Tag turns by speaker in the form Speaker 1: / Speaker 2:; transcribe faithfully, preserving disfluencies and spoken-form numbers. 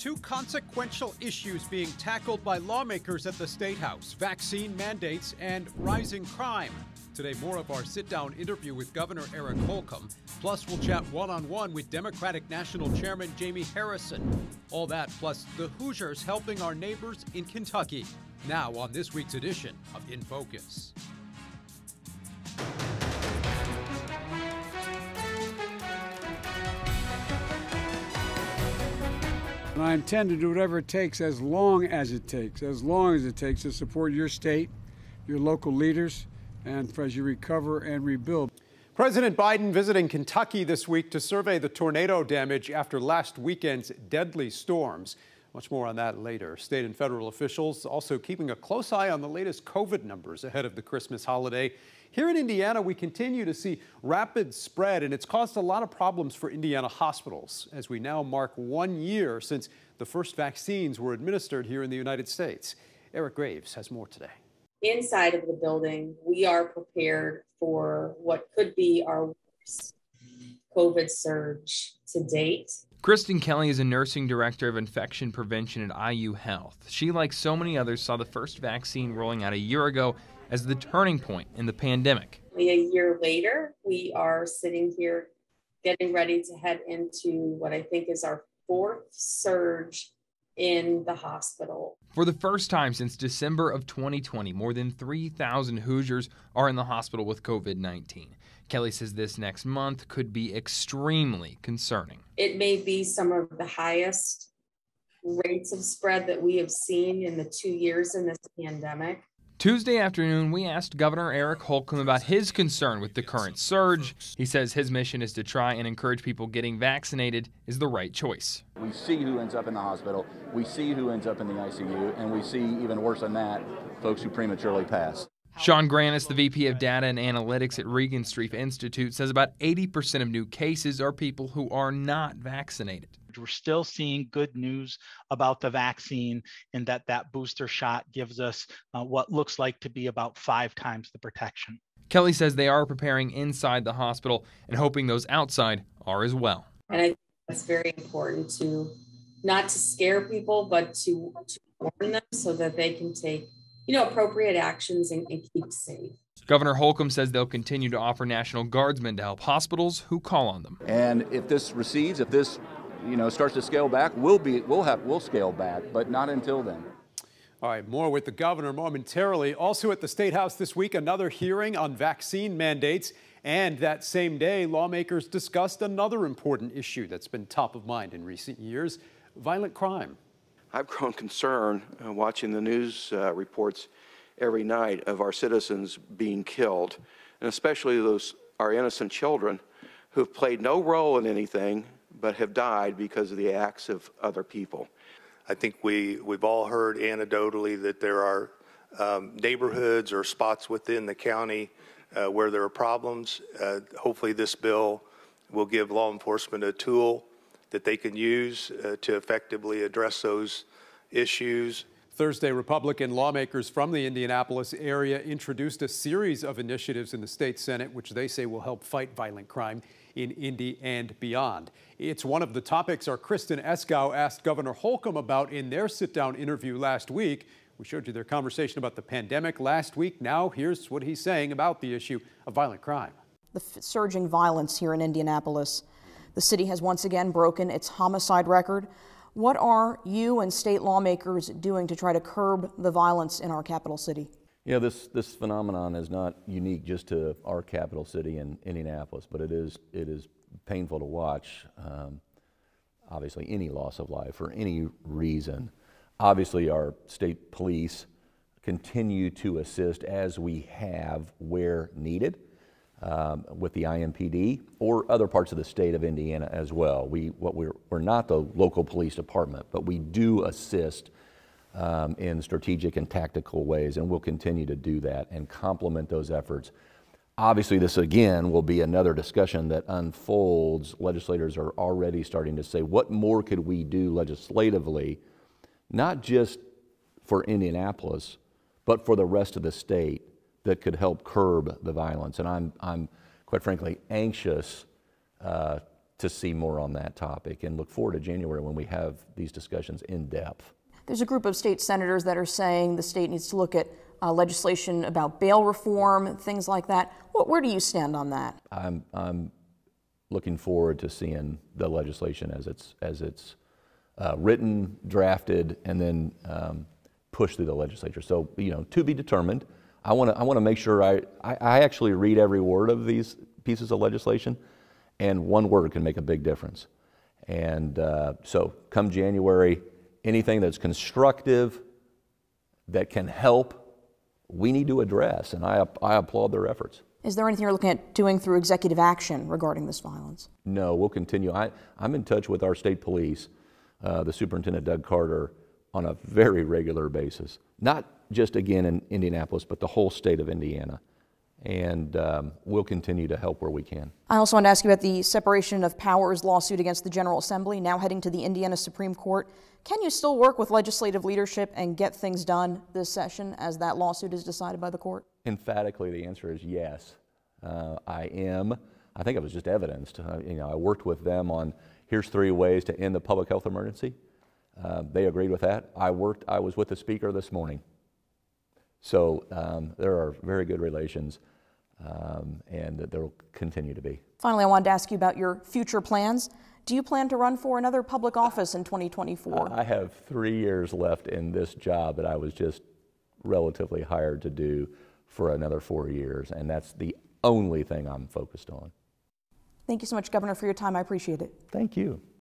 Speaker 1: two consequential issues being tackled by lawmakers at the State House: vaccine mandates and rising crime. Today, more of our sit-down interview with Governor Eric Holcomb. Plus, we'll chat one-on-one with Democratic National Chairman Jamie Harrison. All that, plus the Hoosiers helping our neighbors in Kentucky. Now on this week's edition of In Focus.
Speaker 2: And I intend to do whatever it takes, as long as it takes, as long as it takes to support your state, your local leaders, and as you recover and rebuild.
Speaker 1: President Biden visiting Kentucky this week to survey the tornado damage after last weekend's deadly storms. Much more on that later. State and federal officials also keeping a close eye on the latest COVID numbers ahead of the Christmas holiday. Here in Indiana, we continue to see rapid spread, and it's caused a lot of problems for Indiana hospitals as we now mark one year since the first vaccines were administered here in the United States. Eric Graves has more today.
Speaker 3: Inside of the building, we are prepared for what could be our worst COVID surge to date.
Speaker 4: Kristen Kelly is a nursing director of infection prevention at I U Health. She, like so many others, saw the first vaccine rolling out a year ago as the turning point in the pandemic.
Speaker 3: A year later, we are sitting here getting ready to head into what I think is our fourth surge in the hospital.
Speaker 4: For the first time since December of twenty twenty, more than three thousand Hoosiers are in the hospital with COVID nineteen. Kelly says this next month could be extremely concerning.
Speaker 3: It may be some of the highest rates of spread that we have seen in the two years in this pandemic.
Speaker 4: Tuesday afternoon, we asked Governor Eric Holcomb about his concern with the current surge. He says his mission is to try and encourage people getting vaccinated is the right choice.
Speaker 5: We see who ends up in the hospital, we see who ends up in the I C U, and we see, even worse than that, folks who prematurely pass.
Speaker 4: Sean Granis, the V P of Data and Analytics at Regan Street Institute, says about eighty percent of new cases are people who are not vaccinated.
Speaker 6: We're still seeing good news about the vaccine, and that that booster shot gives us uh, what looks like to be about five times the protection.
Speaker 4: Kelly says they are preparing inside the hospital and hoping those outside are as well.
Speaker 3: And I think that's very important, to not to scare people, but to, to warn them so that they can take, you know, appropriate actions and, and keep safe.
Speaker 4: Governor Holcomb says they'll continue to offer National Guardsmen to help hospitals who call on them.
Speaker 5: And if this recedes, if this you know, starts to scale back, we'll be, we'll have, we'll scale back, but not until then.
Speaker 1: All right, more with the governor momentarily. Also at the State House this week, another hearing on vaccine mandates. And that same day, lawmakers discussed another important issue that's been top of mind in recent years: violent crime.
Speaker 7: I've grown concerned uh, watching the news uh, reports every night of our citizens being killed, and especially those our innocent children who have played no role in anything but have died because of the acts of other people.
Speaker 8: I think we, we've all heard anecdotally that there are um, neighborhoods or spots within the county uh, where there are problems. Uh, hopefully this bill will give law enforcement a tool that they can use uh, to effectively address those issues.
Speaker 1: Thursday, Republican lawmakers from the Indianapolis area introduced a series of initiatives in the state Senate, which they say will help fight violent crime in Indy and beyond. It's one of the topics our Kristen Eskow asked Governor Holcomb about in their sit-down interview last week. We showed you their conversation about the pandemic last week. Now here's what he's saying about the issue of violent crime.
Speaker 9: The surging violence here in Indianapolis. The city has once again broken its homicide record. What are you and state lawmakers doing to try to curb the violence in our capital city?
Speaker 10: You know, this, this phenomenon is not unique just to our capital city in Indianapolis, but it is, it is painful to watch. Um, obviously, any loss of life for any reason. Obviously, our state police continue to assist as we have where needed um, with the I M P D or other parts of the state of Indiana as well. We, what we're, we're not the local police department, but we do assist Um, in strategic and tactical ways, and we'll continue to do that and complement those efforts. Obviously, this again will be another discussion that unfolds. Legislators are already starting to say, what more could we do legislatively, not just for Indianapolis, but for the rest of the state, that could help curb the violence. And I'm, I'm quite frankly anxious uh, to see more on that topic and look forward to January when we have these discussions in depth.
Speaker 9: There's a group of state senators that are saying the state needs to look at uh, legislation about bail reform, things like that. What, where do you stand on that?
Speaker 10: I'm, I'm looking forward to seeing the legislation as it's, as it's uh, written, drafted, and then um, pushed through the legislature. So, you know, to be determined. I want to I want to make sure I, I, I actually read every word of these pieces of legislation, and one word can make a big difference. And uh, so come January, anything that's constructive, that can help, we need to address, and I, I applaud their efforts.
Speaker 9: Is there anything you're looking at doing through executive action regarding this violence?
Speaker 10: No, we'll continue. I, I'm in touch with our state police, uh, the Superintendent Doug Carter, on a very regular basis. Not just again in Indianapolis, but the whole state of Indiana. And um, we'll continue to help where we can.
Speaker 9: I also want to ask you about the separation of powers lawsuit against the General Assembly, now heading to the Indiana Supreme Court. Can you still work with legislative leadership and get things done this session as that lawsuit is decided by the court?
Speaker 10: Emphatically, the answer is yes. Uh, I am. I think it was just evidenced. Uh, you know, I worked with them on here's three ways to end the public health emergency. Uh, they agreed with that. I worked. I was with the speaker this morning. So um, there are very good relations, um, and there will continue to be.
Speaker 9: Finally, I wanted to ask you about your future plans. Do you plan to run for another public office in twenty twenty-four?
Speaker 10: I have three years left in this job that I was just relatively hired to do for another four years, and that's the only thing I'm focused on.
Speaker 9: Thank you so much, Governor, for your time. I appreciate it.
Speaker 10: Thank you.